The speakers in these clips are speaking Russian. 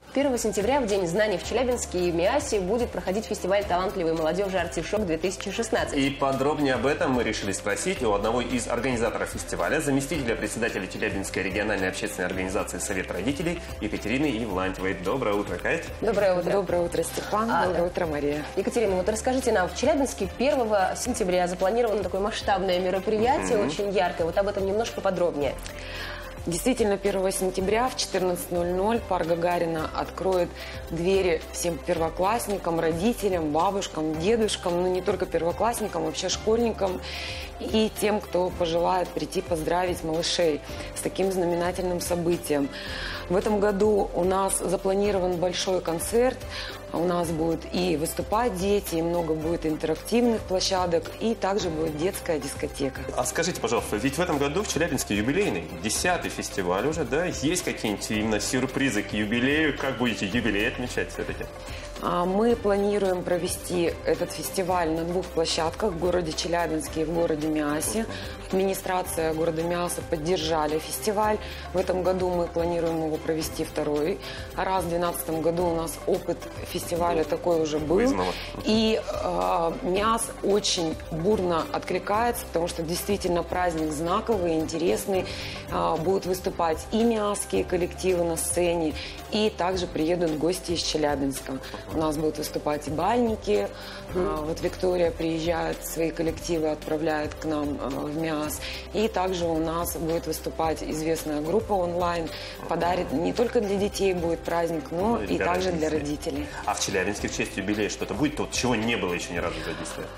1 сентября, в День знаний в Челябинске и МИАСе, будет проходить фестиваль талантливой молодежи «Артишок-2016». И подробнее об этом мы решили спросить у одного из организаторов фестиваля, заместителя председателя Челябинской региональной общественной организации «Совет родителей» Екатерины Евлантьевой. Доброе утро, Кать. Доброе утро. Доброе утро, Степан. Доброе утро, Мария. Екатерина, вот расскажите нам, в Челябинске 1 сентября запланировано такое масштабное мероприятие, очень яркое. Вот об этом немножко подробнее. Действительно, 1 сентября в 14:00 парк Гагарина откроет двери всем первоклассникам, родителям, бабушкам, дедушкам, но не только первоклассникам, вообще школьникам и тем, кто пожелает прийти поздравить малышей с таким знаменательным событием. В этом году у нас запланирован большой концерт. У нас будут и выступать дети, и много будет интерактивных площадок, и также будет детская дискотека. А скажите, пожалуйста, ведь в этом году в Челябинске юбилейный, 10-й фестиваль уже, да? Есть какие-нибудь именно сюрпризы к юбилею? Как будете юбилей отмечать все-таки? Мы планируем провести этот фестиваль на 2 площадках в городе Челябинске и в городе МИАСе. Администрация города МИАСа поддержали фестиваль. В этом году мы планируем его провести 2-й раз. В 2012 году у нас опыт фестиваля такой уже был. И МИАС очень бурно откликается, потому что действительно праздник знаковый, интересный. Будут выступать и миасские коллективы на сцене, и также приедут гости из Челябинска. У нас будут выступать и бальники. Вот Виктория приезжает, свои коллективы отправляет к нам в МИАС. И также у нас будет выступать известная группа онлайн. Подарит не только для детей будет праздник, но и также для родителей. А в Челябинске в честь юбилея что-то будет? Вот чего не было еще ни разу за 10 лет?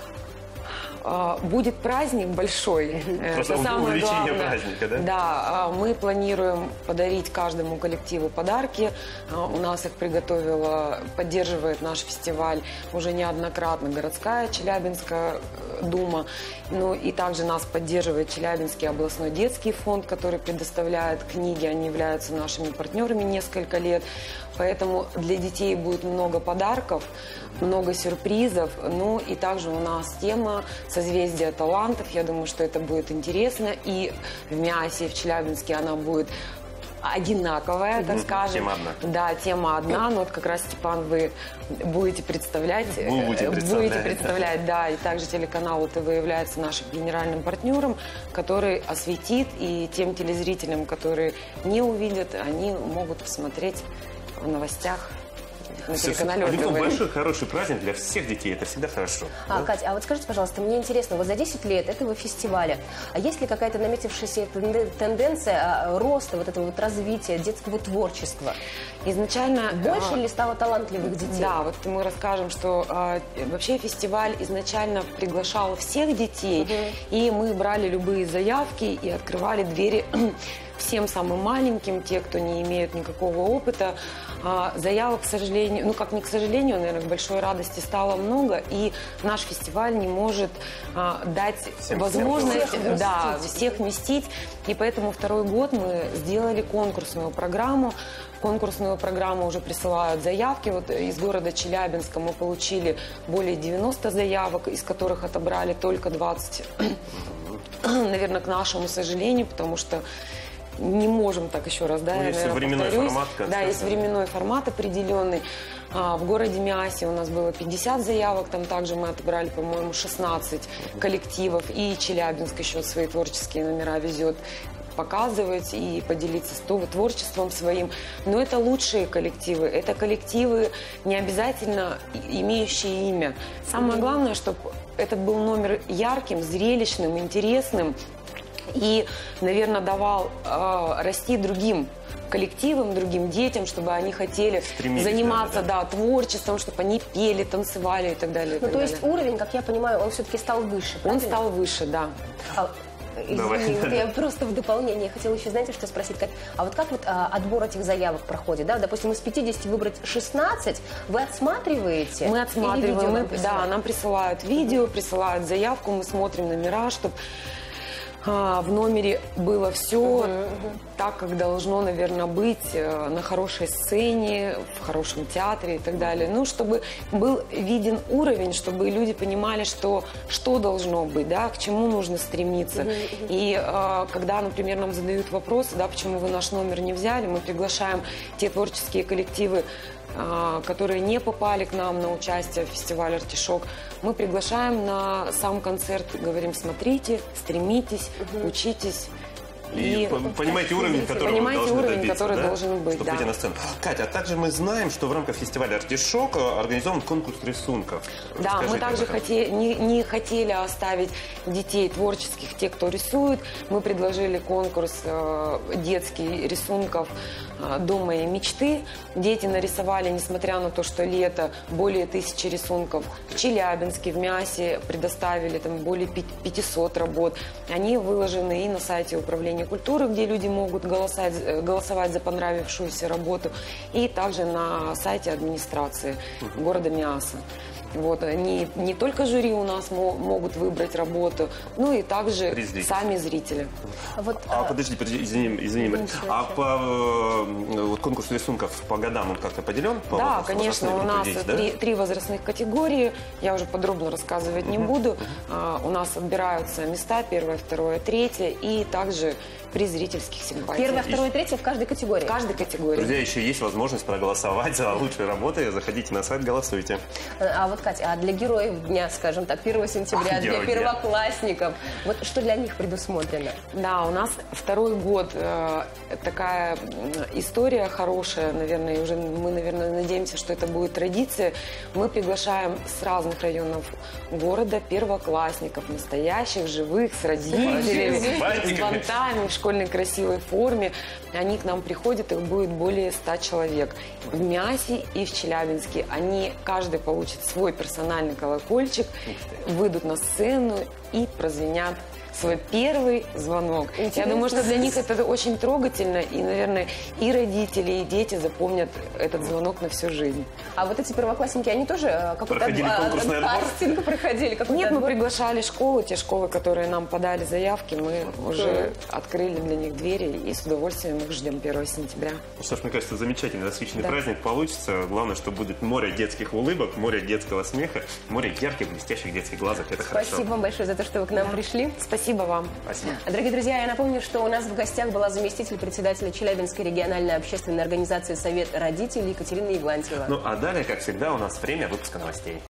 Будет праздник большой. Просто это самое увеличение главное. Праздника, да? Да, мы планируем подарить каждому коллективу подарки. У нас их приготовила, поддерживает наш фестиваль уже неоднократно городская Челябинская дума. Ну и также нас поддерживает Челябинский областной детский фонд, который предоставляет книги. Они являются нашими партнерами несколько лет. Поэтому для детей будет много подарков, много сюрпризов. Ну и также у нас тема «Созвездие талантов». Я думаю, что это будет интересно. И в МИАСе, и в Челябинске она будет одинаковая, так скажем. Тема одна. Да, тема одна. Но вот как раз, Степан, вы будете представлять. Будете представлять, да. И также телеканал ТВ является нашим генеральным партнером, который осветит. И тем телезрителям, которые не увидят, они могут посмотреть в новостях на телеканале ТВ. Большой, хороший праздник для всех детей. Это всегда хорошо. Катя, а вот скажите, пожалуйста, мне интересно, вот за 10 лет этого фестиваля, а есть ли какая-то наметившаяся тенденция роста, вот этого вот развития детского творчества? Изначально... Больше ли стало талантливых детей? Да, вот мы расскажем, что вообще фестиваль изначально приглашал всех детей, и мы брали любые заявки и открывали двери всем самым маленьким, те, кто не имеют никакого опыта. Заявок, к сожалению, ну как не к сожалению, наверное, к большой радости стало много, и наш фестиваль не может дать возможность всех вместить. И поэтому 2-й год мы сделали конкурсную программу. Конкурсную программу уже присылают заявки. Вот из города Челябинска мы получили более 90 заявок, из которых отобрали только 20, наверное, к нашему сожалению, потому что не можем так еще раз, да, есть временной формат. Да, есть временной формат определенный. В городе МИАСе у нас было 50 заявок, там также мы отобрали, по-моему, 16 коллективов, и Челябинск еще свои творческие номера везет показывать и поделиться творчеством своим. Но это лучшие коллективы, это коллективы не обязательно имеющие имя. Самое главное, чтобы этот был номер ярким, зрелищным, интересным, и, наверное, давал расти другим коллективам, другим детям, чтобы они хотели заниматься творчеством, чтобы они пели, танцевали и так далее. Ну, то есть уровень, как я понимаю, он все-таки стал выше, правильно? Он стал выше, да. Извини, я просто в дополнение хотела еще, знаете, что спросить, Кать? А вот как вот отбор этих заявок проходит, да? Допустим, из 50 выбрать 16, вы отсматриваете? Мы отсматриваем, нам присылают видео, присылают заявку, мы смотрим номера, чтобы В номере было все так, как должно, наверное, быть, на хорошей сцене, в хорошем театре и так далее. Ну, чтобы был виден уровень, чтобы люди понимали, что должно быть, да, к чему нужно стремиться. И когда, например, нам задают вопросы, да, почему вы наш номер не взяли, мы приглашаем те творческие коллективы, которые не попали к нам на участие в фестивале «Артишок», мы приглашаем на сам концерт, говорим: смотрите, стремитесь, учитесь. И понимаете уровень, который должен быть, чтобы выйти на сцену. Катя, а также мы знаем, что в рамках фестиваля «Артишок» организован конкурс рисунков. Да, мы также не хотели оставить детей творческих, тех, кто рисует. Мы предложили конкурс детский рисунков «Дом моей мечты». Дети нарисовали, несмотря на то, что лето, более 1000 рисунков. В Челябинске, в Миасе предоставили там более 500 работ. Они выложены и на сайте управления культуры, где люди могут голосовать за понравившуюся работу, и также на сайте администрации города Миаса. Вот, не только жюри у нас могут выбрать работу, но и также сами зрители. Подожди, извини. Вот конкурс рисунков по годам он как-то поделен? Да, конечно, у нас три возрастных категории, я уже подробно рассказывать не буду. У нас отбираются места 1, 2, 3 и также при зрительских симпатиях. 1, 2, 3 в каждой категории? В каждой категории. Друзья, еще есть возможность проголосовать за лучшие работы. Заходите на сайт, голосуйте. А вот, Катя, а для героев дня, скажем так, 1 сентября, для первоклассников, вот что для них предусмотрено? Да, у нас второй год такая история хорошая, наверное, уже мы, наверное, надеемся, что это будет традиция. Мы приглашаем с разных районов города первоклассников, настоящих, живых, с родителями, с бантами, в школьной красивой форме. Они к нам приходят, их будет более 100 человек. В Миасе и в Челябинске они, каждый получит свой персональный колокольчик, выйдут на сцену и прозвенят свой первый звонок. Интересно. Я думаю, что для них это очень трогательно, и, наверное, и родители, и дети запомнят этот звонок на всю жизнь. А вот эти первоклассники, они тоже какой-то кастинг проходили? Нет, мы приглашали школы, те школы, которые нам подали заявки, мы уже открыли для них двери и с удовольствием их ждем 1 сентября. Ну что ж, мне кажется, замечательный, насыщенный праздник получится. Главное, что будет море детских улыбок, море детского смеха, море ярких, блестящих детских глазок. Это хорошо. Спасибо вам большое за то, что вы к нам пришли. Спасибо вам. Спасибо. Дорогие друзья, я напомню, что у нас в гостях была заместитель председателя Челябинской региональной общественной организации «Совет родителей» Екатерина Ивлантьева. Ну а далее, как всегда, у нас время выпуска новостей.